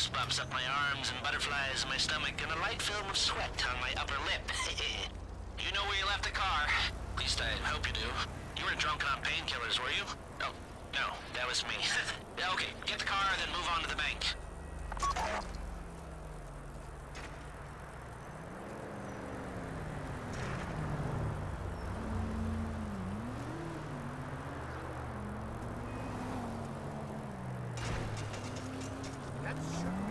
goosebumps up my arms and butterflies in my stomach and a light film of sweat on my upper lip. You know where you left the car? At least I hope you do. You weren't drunk on painkillers, were you? Oh, no, that was me. Yeah, okay, get the car, then move on to the bank. That should